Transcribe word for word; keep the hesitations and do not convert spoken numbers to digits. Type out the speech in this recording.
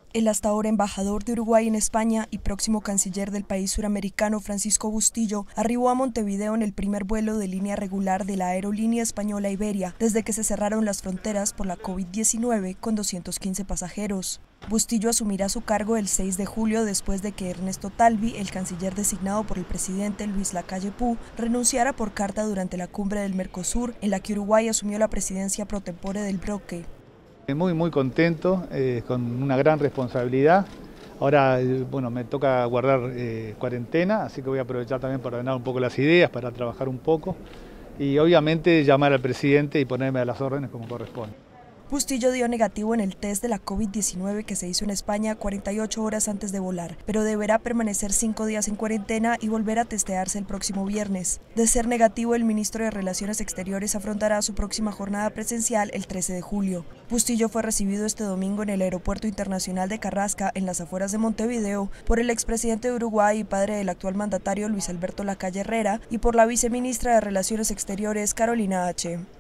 El hasta ahora embajador de Uruguay en España y próximo canciller del país suramericano, Francisco Bustillo, arribó a Montevideo en el primer vuelo de línea regular de la aerolínea española Iberia, desde que se cerraron las fronteras por la COVID diecinueve con doscientos quince pasajeros. Bustillo asumirá su cargo el seis de julio después de que Ernesto Talvi, el canciller designado por el presidente Luis Lacalle Pou, renunciara por carta durante la cumbre del Mercosur, en la que Uruguay asumió la presidencia pro tempore del bloque. Muy, muy contento, eh, con una gran responsabilidad. Ahora, eh, bueno, me toca guardar eh, cuarentena, así que voy a aprovechar también para ordenar un poco las ideas, para trabajar un poco y obviamente llamar al presidente y ponerme a las órdenes como corresponde. Bustillo dio negativo en el test de la COVID diecinueve que se hizo en España cuarenta y ocho horas antes de volar, pero deberá permanecer cinco días en cuarentena y volver a testearse el próximo viernes. De ser negativo, el ministro de Relaciones Exteriores afrontará su próxima jornada presencial el trece de julio. Bustillo fue recibido este domingo en el Aeropuerto Internacional de Carrasca, en las afueras de Montevideo, por el expresidente de Uruguay y padre del actual mandatario Luis Alberto Lacalle Herrera y por la viceministra de Relaciones Exteriores Carolina H.